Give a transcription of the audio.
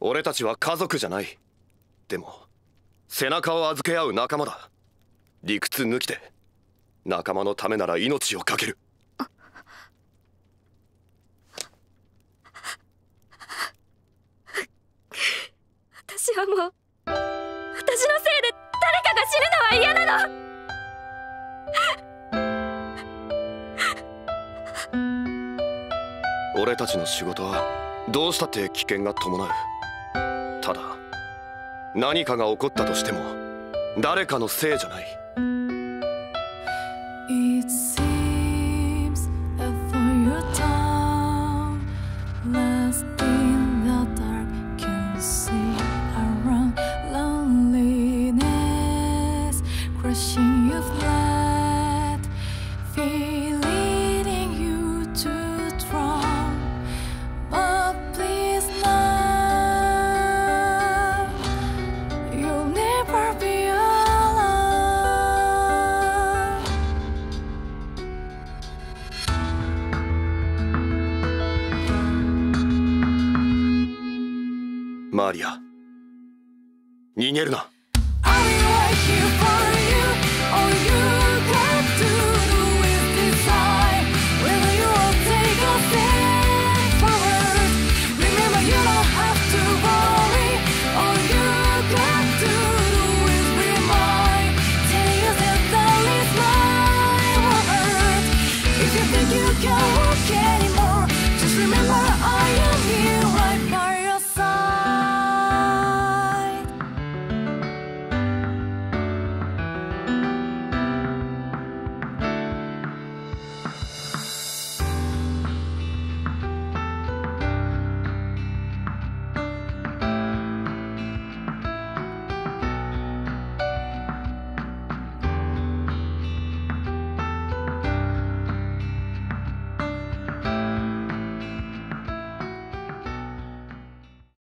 俺たちは家族じゃない。でも背中を預け合う仲間だ。理屈抜きで仲間のためなら命を懸ける。 私はもう、私のせいで誰かが死ぬのは嫌なの。俺たちの仕事はどうしたって危険が伴う。ただ何かが起こったとしても誰かのせいじゃない。 It seems that for your tongue, lost in the dark, can see around loneliness, crushing your flat, feel leading you to drown. But please now, you'll never be alone. マーリア、逃げるな。 I'll be right here